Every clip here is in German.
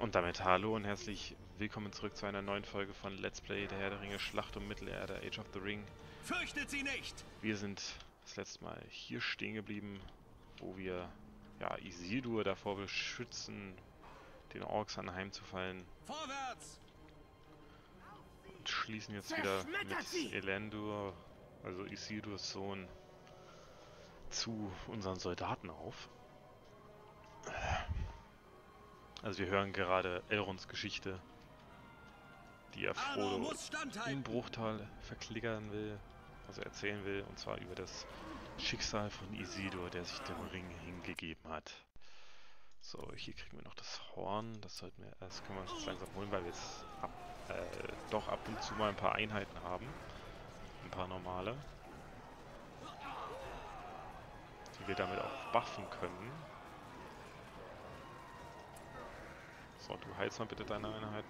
Und damit hallo und herzlich willkommen zurück zu einer neuen Folge von Let's Play der Herr der Ringe Schlacht um Mittelerde, Age of the Ring. Fürchtet sie nicht! Wir sind das letzte Mal hier stehen geblieben, wo wir Isildur davor beschützen, den Orks anheimzufallen. Vorwärts! Und schließen jetzt wieder mit Elendur, also Isildurs Sohn, zu unseren Soldaten auf. Also wir hören gerade Elrons Geschichte, die er Frodo im Bruchtal verklickern will, also erzählen will, und zwar über das Schicksal von Isildur, der sich dem Ring hingegeben hat. So, hier kriegen wir noch das Horn, das können wir uns jetzt langsam holen, weil wir jetzt doch ab und zu mal ein paar Einheiten haben, ein paar normale, die wir damit auch buffen können. So, du heilst mal bitte deine Einheiten.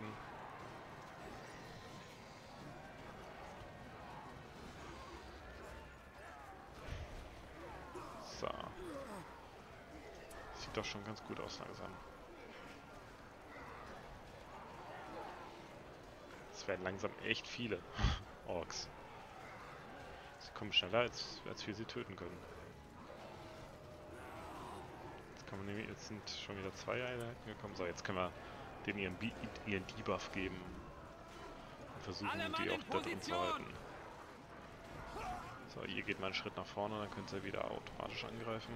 So. Sieht doch schon ganz gut aus langsam. Es werden langsam echt viele Orks. Sie kommen schneller, als wir sie töten können. Jetzt sind schon wieder 2 Einheiten gekommen. So, jetzt können wir denen ihren Debuff geben. Und versuchen, die auch da drin zu halten. So, ihr geht mal einen Schritt nach vorne, dann könnt ihr wieder automatisch angreifen.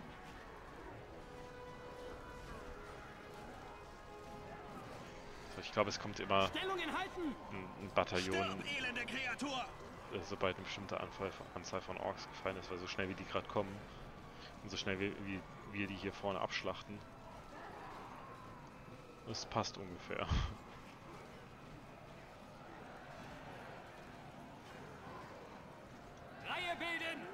So, ich glaube, es kommt immer ein Bataillon, sobald eine bestimmte Anzahl von Orks gefallen ist, weil so schnell wie die gerade kommen und so schnell wie wir die hier vorne abschlachten, das passt ungefähr. Reihe bilden!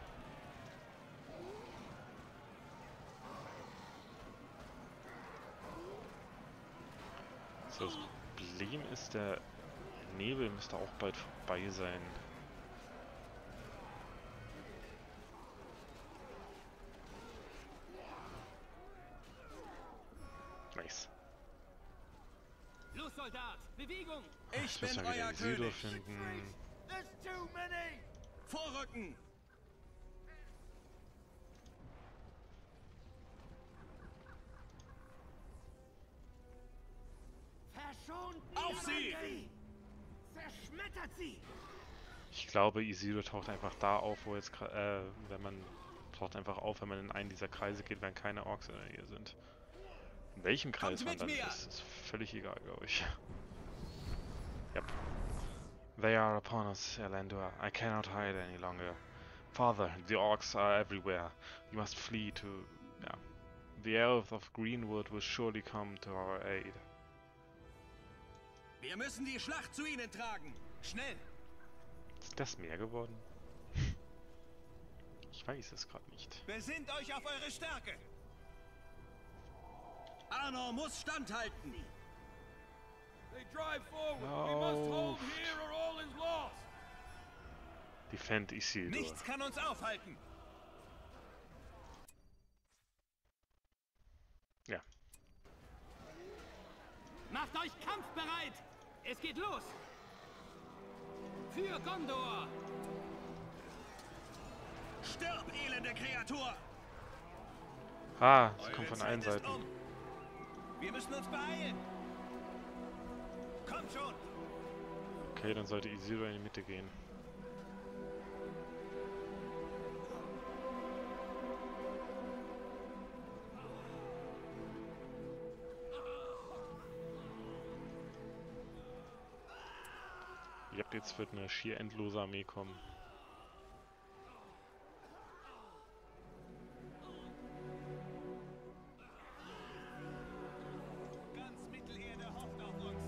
So, das Problem ist, der Nebel müsste auch bald vorbei sein. Nice. Los, Soldat! Bewegung! Ich bin euer König! Finden. Vorrücken! Auf sie! Zerschmettert sie! Ich glaube, Isildur taucht einfach da auf, wo jetzt taucht einfach auf, wenn man in einen dieser Kreise geht, wenn keine Orks in der Nähe sind. In welchem Kreis man dann ist völlig egal, glaube ich. Yep. They are upon us, Elendur. I cannot hide any longer. Father, the orcs are everywhere. You must flee to... Ja. The elves of Greenwood will surely come to our aid. Wir müssen die Schlacht zu ihnen tragen. Schnell! Ist das mehr geworden? Ich weiß es gerade nicht. Besinnt euch auf eure Stärke! Arnor muss standhalten! They drive forward. We must hold here or all is lost. Defend Isildur. Nichts kann uns aufhalten. Ja. Macht euch kampfbereit! Es geht los! Für Gondor! Stirb, elende Kreatur! Ah, sie kommt von allen Seiten. Wir müssen uns beeilen! Kommt schon! Okay, dann sollte Isildur in die Mitte gehen. Jetzt wird eine schier endlose Armee kommen. Ganz Mittelerde hofft auf uns.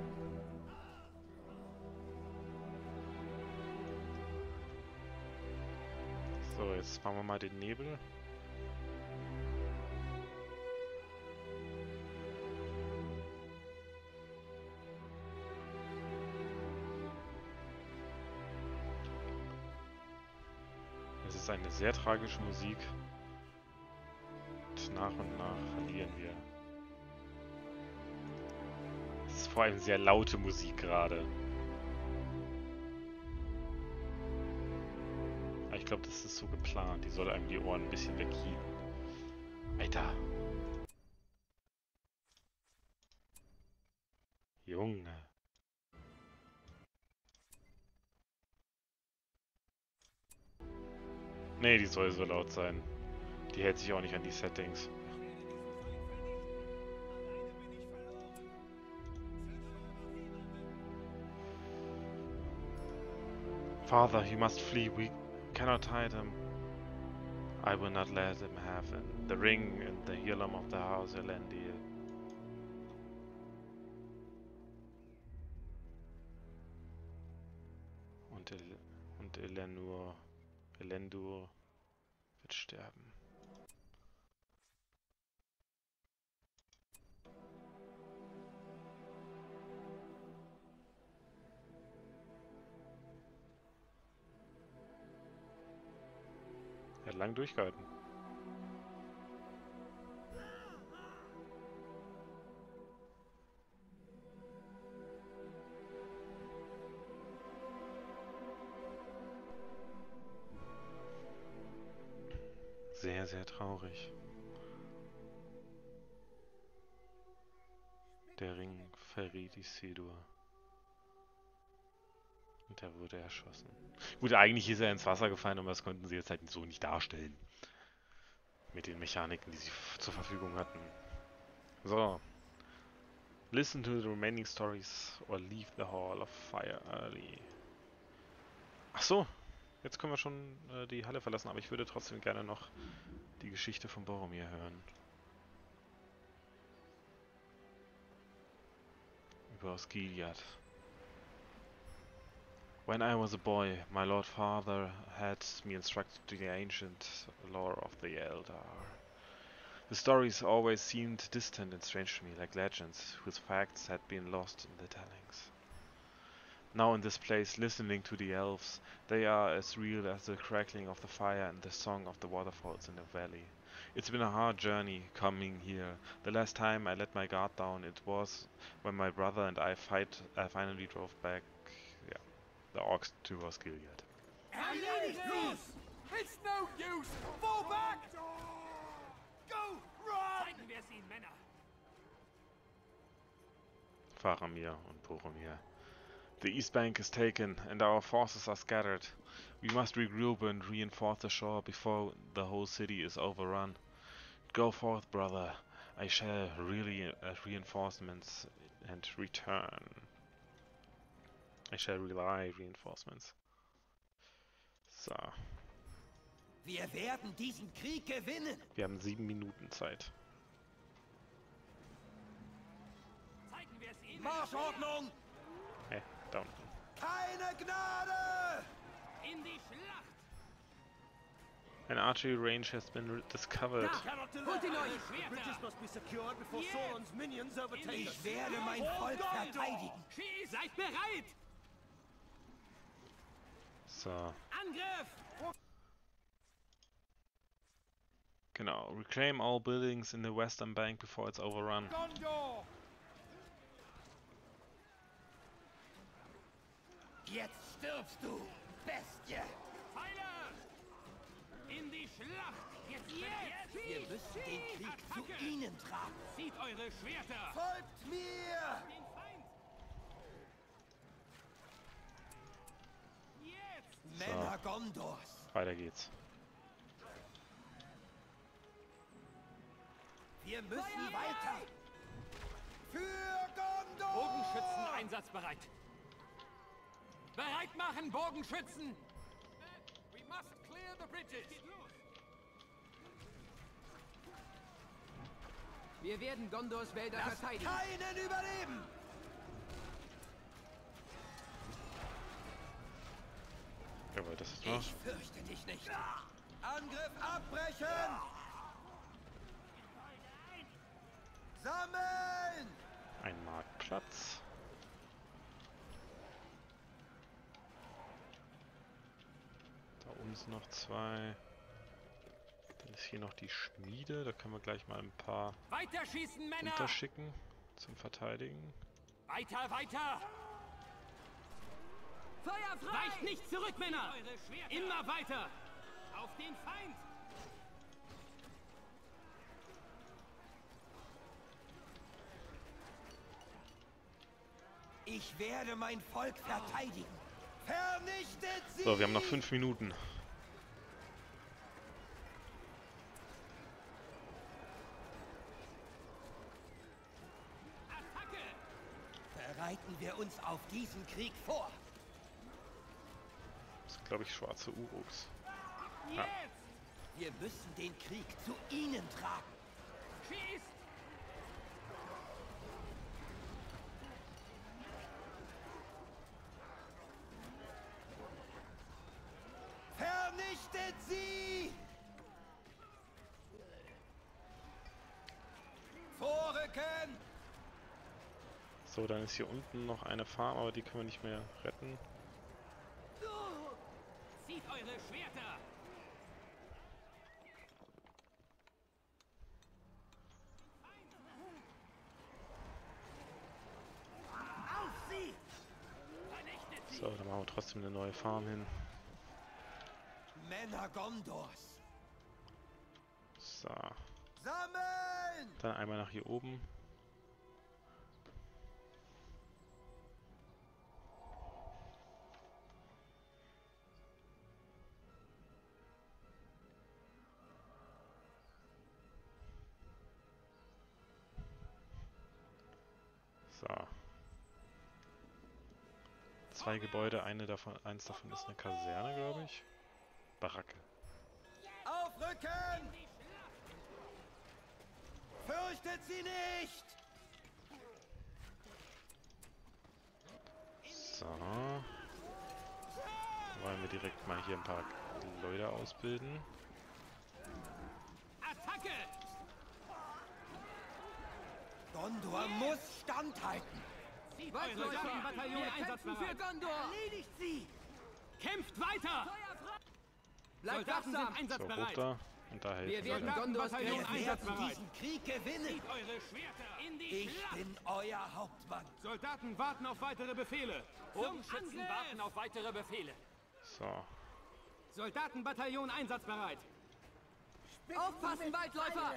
So, jetzt machen wir mal den Nebel. Es ist eine sehr tragische Musik. Und nach verlieren wir. vor allem sehr laute Musik gerade. Aber ich glaube, das ist so geplant. Die soll einem die Ohren ein bisschen weghielen. Alter. Junge. Nee, die soll so laut sein. Die hält sich auch nicht an die Settings. Father, he must flee. We cannot hide him. I will not let him have it. The ring and the heirloom of the house Elendil. Und Elendur wird sterben. Er hat lang durchgehalten. Sehr, sehr traurig. Der Ring verriet Isildur. Und er wurde erschossen. Gut, eigentlich ist er ins Wasser gefallen, aber das konnten sie jetzt halt so nicht darstellen. Mit den Mechaniken, die sie zur Verfügung hatten. So. Listen to the remaining stories or leave the Hall of Fire early. Ach so. Jetzt können wir schon die Halle verlassen, aber ich würde trotzdem gerne noch die Geschichte von Boromir hören. Über Osgiliath. When I was a boy, my Lord Father had me instructed to the ancient lore of the Eldar. The stories always seemed distant and strange to me, like legends whose facts had been lost in the tellings. Now in this place, listening to the elves, they are as real as the crackling of the fire and the song of the waterfalls in the valley. It's been a hard journey coming here. The last time I let my guard down, it was when my brother and I finally drove back, the orcs to Osgiliath. It's no use! Fall back! Go! Run! Zeigen wir es ihnen, Männer! Faramir und Boromir. The East Bank is taken, and our forces are scattered. We must regroup and reinforce the shore before the whole city is overrun. Go forth, brother. I shall rely reinforcements and return. I shall rely reinforcements. So. Wir werden diesen Krieg gewinnen. Wir haben 7 Minuten Zeit. Zeigen wir es ihnen! Marschordnung! Hey, da unten. Keine Gnade! In die Schlacht! An archery range has been discovered. Holt ihn euch! Ich werde mein Volk verteidigen. Seid bereit! So. Angriff! Genau. Reclaim all buildings in the western bank before it's overrun. Gondor! Jetzt stirbst du, Bestie! Pfeile! In die Schlacht! Jetzt! Wir müssen den Krieg zu ihnen tragen. Zieht eure Schwerter! Folgt mir! Den Feind! Jetzt! Männer Gondors! Weiter geht's. Wir müssen weiter! Für Gondor! Bogenschützen einsatzbereit! Bereit machen, Bogenschützen! We must clear the bridges! Wir werden Gondors Wälder Lasst verteidigen. keinen überleben! Jawohl, das ist noch. Ich fürchte dich nicht. Angriff abbrechen! Sammeln! Ein Marktplatz. Da unten sind noch 2. Dann ist hier noch die Schmiede. Da können wir gleich mal ein paar Weiterschießen, Männer! runterschicken zum Verteidigen. Weiter, weiter! Feuer frei! Weicht nicht zurück, Männer! Immer weiter! Auf den Feind! Ich werde mein Volk verteidigen. Vernichtet sie! So, wir haben noch 5 Minuten. Attacke! Bereiten wir uns auf diesen Krieg vor. Das sind, glaube ich, schwarze Uruks. Jetzt! Wir müssen den Krieg zu ihnen tragen. Schießt! Vernichtet sie! Vorrücken! So, dann ist hier unten noch eine Farm, aber die können wir nicht mehr retten. Zieht eure Schwerter! Auf sie! Vernichtet sie! So, dann machen wir trotzdem eine neue Farm hin. Männer Gondors! So, Sammeln! dann einmal nach hier oben. So. 2 Gebäude, eins davon ist eine Kaserne, glaube ich. Baracke. Aufrücken! Fürchtet sie nicht! So. Wollen wir direkt mal hier ein paar Leute ausbilden. Attacke! Gondor muss standhalten! Zieht eure Soldatenbataillon einsatzbereit! Für Gondor! Erledigt sie! Kämpft weiter! Bleibt Soldaten sind So, hoch einsatzbereit! da. Und da helfen Wir wir. werden dann. Gondors Wir Bataillon werden einsatzbereit! diesen Krieg gewinnen! Zieht eure Schwerter in die Ich Schlacht! bin euer Hauptmann! Soldaten warten auf weitere Befehle! Bogenschützen warten auf weitere Befehle! So. Soldatenbataillon einsatzbereit! Aufpassen, Waldläufer!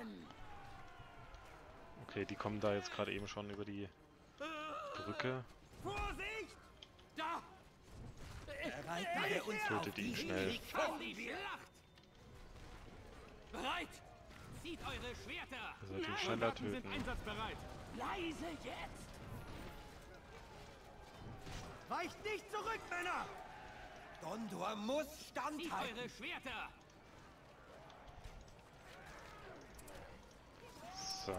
Okay, die kommen da jetzt gerade eben schon über die Brücke. Vorsicht! Da! Bereiten wir uns Tötet auf ihn diesen schnell. Krieg vor! In die Schlacht! Bereit! Zieht eure Schwerter! Ihr sollt ihn schneller Soldaten sind töten. einsatzbereit! Leise jetzt! Weicht nicht zurück, Männer! Gondor muss Zieht standhalten! eure Schwerter! So.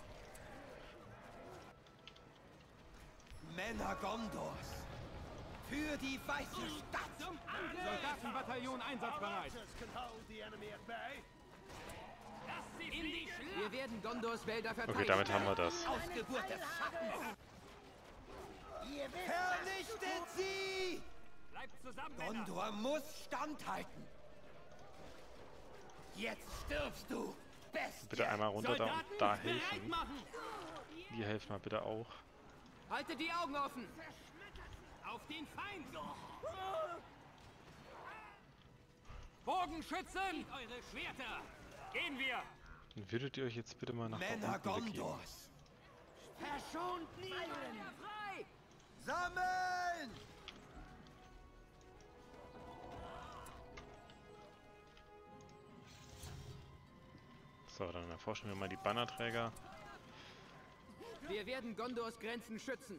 Männer Gondors! Für die weiße Stadt! Zum Angriff! Soldatenbataillon einsatzbereit! In die Schlacht! Wir werden Gondors Wälder verteidigen! Okay, damit haben wir das. Ausgeburt des Schattens! Vernichtet sie! Bleibt zusammen, Männer! Gondor muss standhalten! Jetzt stirbst du! Bestie! Bitte einmal runter da und Soldaten, da bereit helfen. machen! Ihr helft mal bitte auch. Haltet die Augen offen! Auf den Feind! Bogenschützen! Zieht eure Schwerter! Gehen wir! Dann würdet ihr euch jetzt bitte mal nach da Männer unten begeben. Gondors! Verschont niemanden! Frei! Sammeln! So, dann erforschen wir mal die Bannerträger. Wir werden Gondors Grenzen schützen!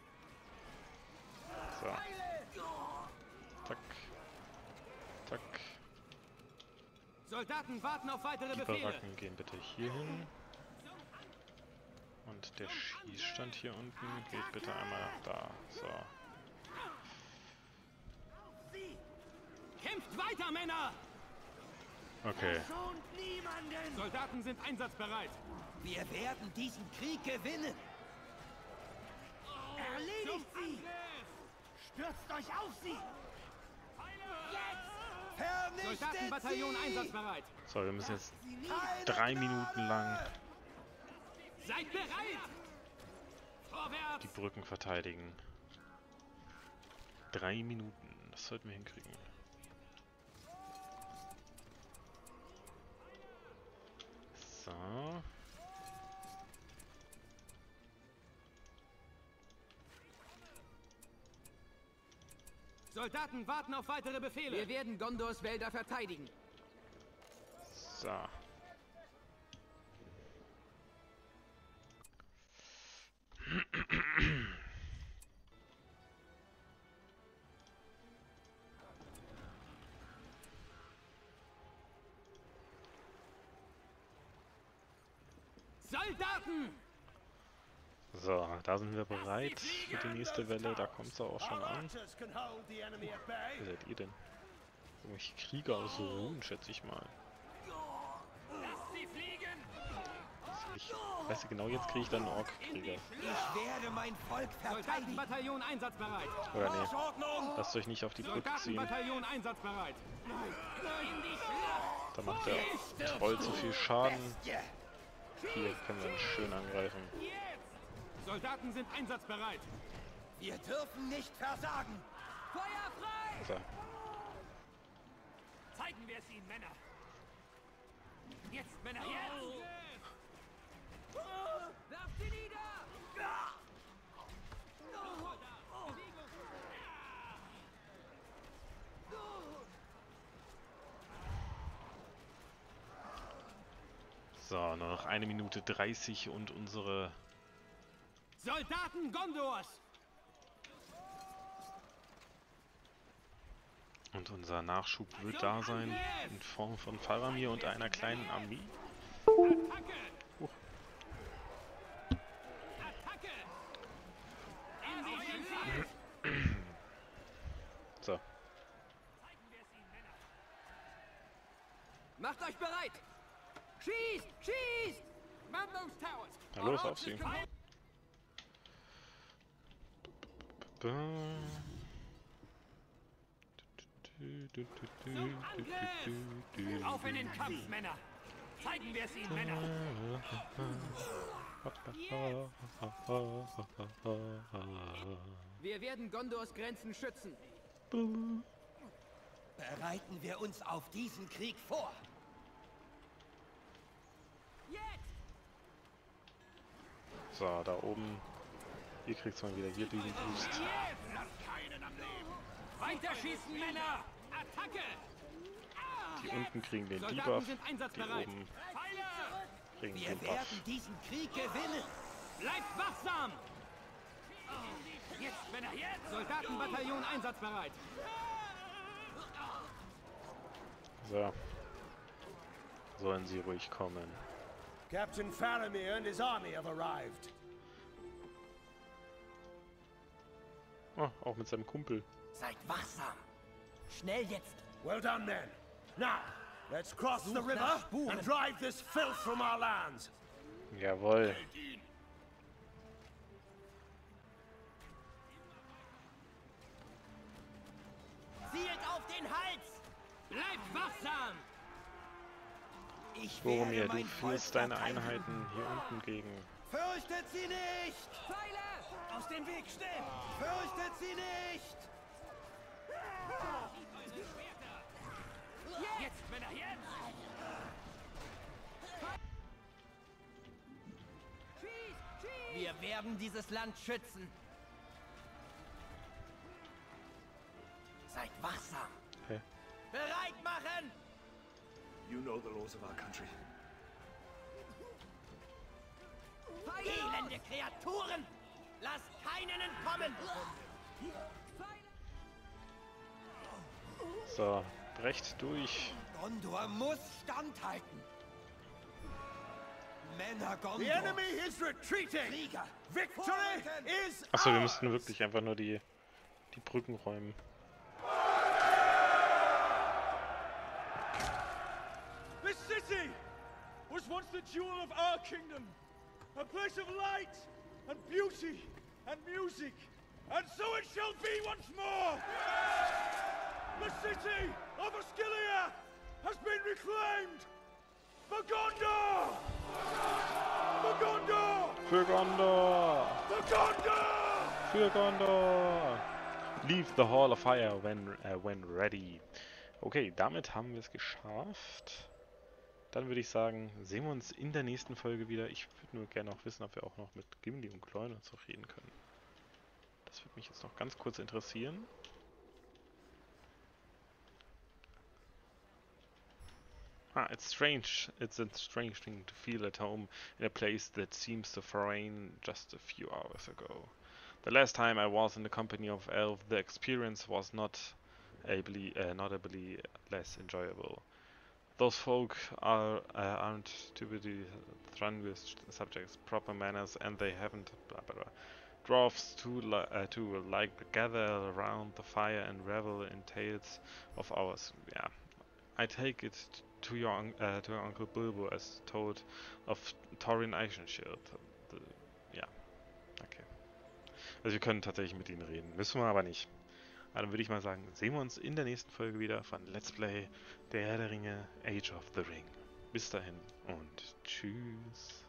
So. Tack. Tack. Soldaten warten auf weitere Die Befehle! Baracken gehen bitte hier hin. Und der Schießstand hier unten geht bitte einmal nach da. So. Kämpft weiter, Männer! Okay. Soldaten sind einsatzbereit! Wir werden diesen Krieg gewinnen! Erledigt sie! Stürzt euch auf sie! Vernichtet Soldatenbataillon sie! einsatzbereit! So, wir müssen jetzt Keine 3 Minuten lang. Seid bereit! Vorwärts! die Brücken verteidigen. 3 Minuten, das sollten wir hinkriegen. So. Soldaten warten auf weitere Befehle. Wir werden Gondors Wälder verteidigen. So. Soldaten! So, da sind wir bereit für die nächste Welle. Da kommt es auch schon an. Wer seid ihr denn? Irgendwelche Krieger aus Ruhen, schätze ich mal. Lasst sie fliegen! Weißt du, genau jetzt kriege ich dann einen Ork-Krieger. Ich werde mein Volk verteidigen. Soldatenbataillon einsatzbereit! Oder nee, Ordnung! lasst euch nicht auf die Brücke ziehen. Soldatenbataillon einsatzbereit! In die Schlacht! Da macht der Troll zu viel Schaden. Hier können wir ihn schön angreifen. Jetzt! Soldaten sind einsatzbereit! Wir dürfen nicht versagen. Feuer frei! So. Zeigen wir es ihnen, Männer! Jetzt, Männer, jetzt! Werft sie nieder! So, nur noch 1 Minute 30 und unsere... Soldaten Gondors! Und unser Nachschub wird da sein, in Form von Faramir und einer kleinen Armee. Attacke! Huch. Attacke! In die Schlacht! So, Macht euch bereit! Schießt! Schießt! Man those towers! na los, auf sie. Auf in den Kampf, Männer! Zeigen wir es ihnen, Männer! Wir werden Gondors Grenzen schützen. Bereiten wir uns auf diesen Krieg vor. Jetzt! So, da oben. Hier kriegt's mal wieder hier diesen Boost. Weiter schießen, Männer! Attacke! Die unten kriegen den Soldaten Debuff, sind die einsatzbereit! oben Pfeile! kriegen Wir den Buff. werden diesen Krieg gewinnen. Bleibt wachsam! Jetzt, Männer, jetzt! Soldatenbataillon einsatzbereit! So. Sollen sie ruhig kommen. Captain Faramir and his army have arrived. Oh, auch mit seinem Kumpel. Seid wachsam. Schnell jetzt. Well done, men. Now, let's cross the river and drive this filth from our lands. Jawohl. Zielt auf den Hals. Bleibt wachsam! Ich Boromir, werde du mein Volk führst deine verteidigen. Einheiten hier unten gegen. Fürchtet sie nicht. Pfeile! Aus dem Weg stehen. Fürchtet sie nicht. Jetzt, Männer, jetzt! Schießt! Schießt! Wir werden dieses Land schützen. Seid wachsam. Okay. Bereit machen. You know the laws of our country. Elende Kreaturen. Lasst keinen entkommen. So, brecht durch. Gondor muss standhalten. Männer The Gondor. enemy is retreating. Krieger. Victory is Achso, wir ours. müssten wirklich einfach nur die Brücken räumen. This city was once the jewel of our kingdom, a place of light and beauty and music, and so it shall be once more. The city of Osgiliath has been reclaimed for Gondor! For Gondor! Für Gondor! For Gondor! Für Gondor! Leave the Hall of Fire when ready. Okay, damit haben wir es geschafft. Dann würde ich sagen, sehen wir uns in der nächsten Folge wieder. Ich würde nur gerne auch wissen, ob wir auch noch mit Gimli und Gloin und so reden können. Das würde mich jetzt noch ganz kurz interessieren. It's strange. It's a strange thing to feel at home in a place that seems so foreign just a few hours ago. The last time I was in the company of Elf, the experience was notably less enjoyable. Those folk aren't typically run with subjects, proper manners, and they haven't blah blah blah. Dwarfs to like gather around the fire and revel in tales of ours. Yeah, I take it to your Uncle Bilbo as told of Thorin Eichenshield. Ja, okay. Also wir können tatsächlich mit ihnen reden, müssen wir aber nicht. Dann würde ich mal sagen, sehen wir uns in der nächsten Folge wieder von Let's Play Der Herr der Ringe Age of the Ring. Bis dahin und tschüss.